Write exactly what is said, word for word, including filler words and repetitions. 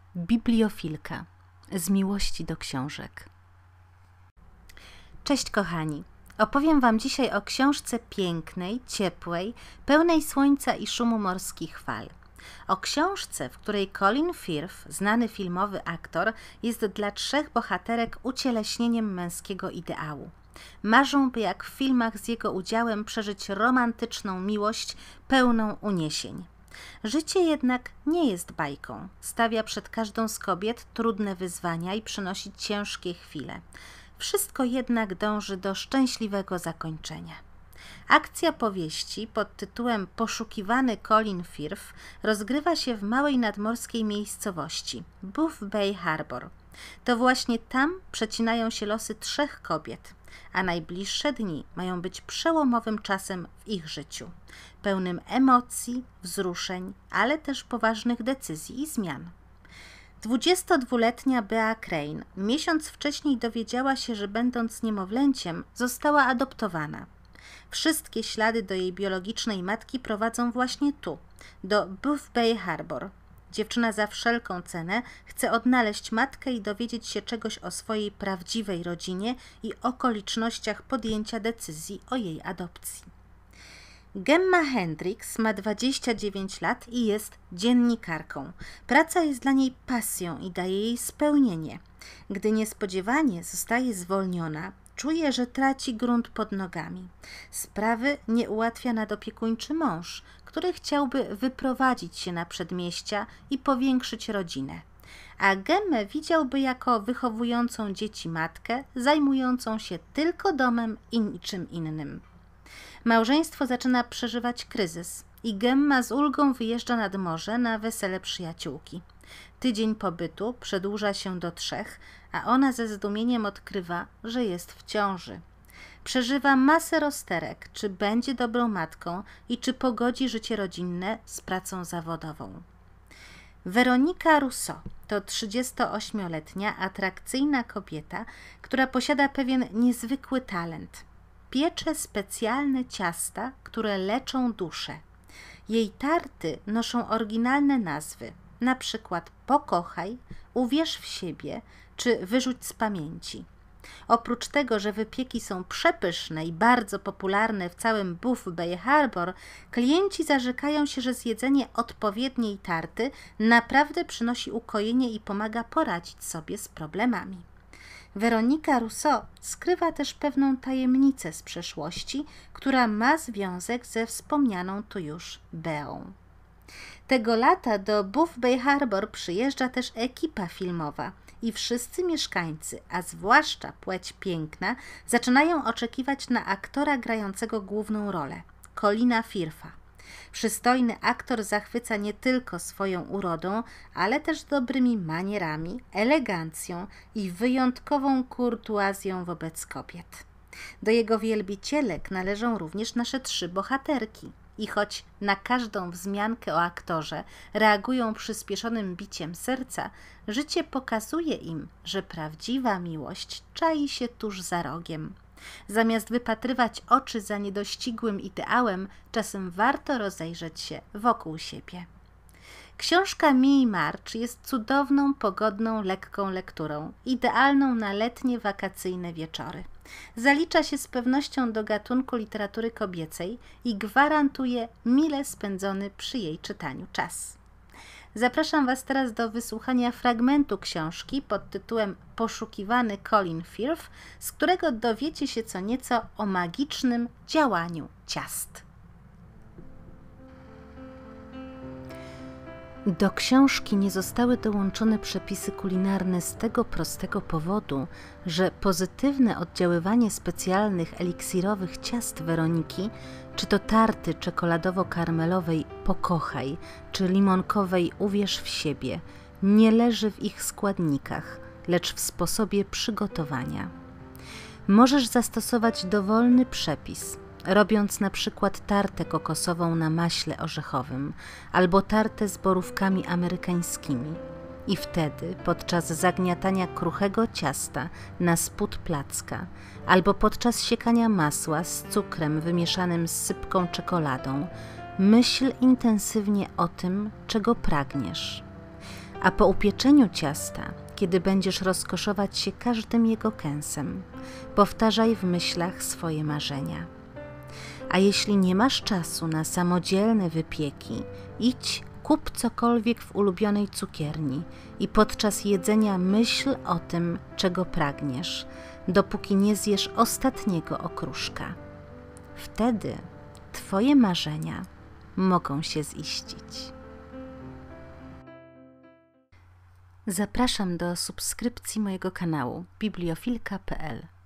Bibliofilka z miłości do książek. Cześć kochani, opowiem Wam dzisiaj o książce pięknej, ciepłej, pełnej słońca i szumu morskich fal. O książce, w której Colin Firth, znany filmowy aktor, jest dla trzech bohaterek ucieleśnieniem męskiego ideału. Marzą, by jak w filmach z jego udziałem przeżyć romantyczną miłość pełną uniesień. Życie jednak nie jest bajką. Stawia przed każdą z kobiet trudne wyzwania i przynosi ciężkie chwile. Wszystko jednak dąży do szczęśliwego zakończenia. Akcja powieści pod tytułem Poszukiwany Colin Firth rozgrywa się w małej nadmorskiej miejscowości Buff Bay Harbor. To właśnie tam przecinają się losy trzech kobiet, a najbliższe dni mają być przełomowym czasem w ich życiu, pełnym emocji, wzruszeń, ale też poważnych decyzji i zmian. dwudziestodwuletnia Bea Crane miesiąc wcześniej dowiedziała się, że będąc niemowlęciem została adoptowana. Wszystkie ślady do jej biologicznej matki prowadzą właśnie tu, do Buff Bay Harbor. Dziewczyna za wszelką cenę chce odnaleźć matkę i dowiedzieć się czegoś o swojej prawdziwej rodzinie i okolicznościach podjęcia decyzji o jej adopcji. Gemma Hendricks ma dwadzieścia dziewięć lat i jest dziennikarką. Praca jest dla niej pasją i daje jej spełnienie. Gdy niespodziewanie zostaje zwolniona, czuje, że traci grunt pod nogami. Sprawy nie ułatwia nadopiekuńczy mąż, który chciałby wyprowadzić się na przedmieścia i powiększyć rodzinę. A Gemmę widziałby jako wychowującą dzieci matkę, zajmującą się tylko domem i niczym innym. Małżeństwo zaczyna przeżywać kryzys i Gemma z ulgą wyjeżdża nad morze na wesele przyjaciółki. Tydzień pobytu przedłuża się do trzech, a ona ze zdumieniem odkrywa, że jest w ciąży. Przeżywa masę rozterek, czy będzie dobrą matką i czy pogodzi życie rodzinne z pracą zawodową. Weronika Rousseau to trzydziestoośmioletnia, atrakcyjna kobieta, która posiada pewien niezwykły talent. Piecze specjalne ciasta, które leczą duszę. Jej tarty noszą oryginalne nazwy, na przykład Pokochaj, Uwierz w siebie czy Wyrzuć z pamięci. Oprócz tego, że wypieki są przepyszne i bardzo popularne w całym Buff Bay Harbor, klienci zarzekają się, że zjedzenie odpowiedniej tarty naprawdę przynosi ukojenie i pomaga poradzić sobie z problemami. Weronika Rousseau skrywa też pewną tajemnicę z przeszłości, która ma związek ze wspomnianą tu już Beą. Tego lata do Buff Bay Harbor przyjeżdża też ekipa filmowa i wszyscy mieszkańcy, a zwłaszcza płeć piękna, zaczynają oczekiwać na aktora grającego główną rolę, Colina Firtha. Przystojny aktor zachwyca nie tylko swoją urodą, ale też dobrymi manierami, elegancją i wyjątkową kurtuazją wobec kobiet. Do jego wielbicielek należą również nasze trzy bohaterki. I choć na każdą wzmiankę o aktorze reagują przyspieszonym biciem serca, życie pokazuje im, że prawdziwa miłość czai się tuż za rogiem. Zamiast wypatrywać oczy za niedościgłym ideałem, czasem warto rozejrzeć się wokół siebie. Książka Mii March jest cudowną, pogodną, lekką lekturą, idealną na letnie, wakacyjne wieczory. Zalicza się z pewnością do gatunku literatury kobiecej i gwarantuje mile spędzony przy jej czytaniu czas. Zapraszam Was teraz do wysłuchania fragmentu książki pod tytułem Poszukiwany Colin Firth, z którego dowiecie się co nieco o magicznym działaniu ciast. Do książki nie zostały dołączone przepisy kulinarne z tego prostego powodu, że pozytywne oddziaływanie specjalnych eliksirowych ciast Weroniki, czy to tarty czekoladowo-karmelowej Pokochaj, czy limonkowej Uwierz w siebie, nie leży w ich składnikach, lecz w sposobie przygotowania. Możesz zastosować dowolny przepis, robiąc na przykład tartę kokosową na maśle orzechowym albo tartę z borówkami amerykańskimi. I wtedy, podczas zagniatania kruchego ciasta na spód placka albo podczas siekania masła z cukrem wymieszanym z sypką czekoladą, myśl intensywnie o tym, czego pragniesz. A po upieczeniu ciasta, kiedy będziesz rozkoszować się każdym jego kęsem, powtarzaj w myślach swoje marzenia. A jeśli nie masz czasu na samodzielne wypieki, idź, kup cokolwiek w ulubionej cukierni i podczas jedzenia myśl o tym, czego pragniesz, dopóki nie zjesz ostatniego okruszka. Wtedy twoje marzenia mogą się ziścić. Zapraszam do subskrypcji mojego kanału bibliofilka kropka p l.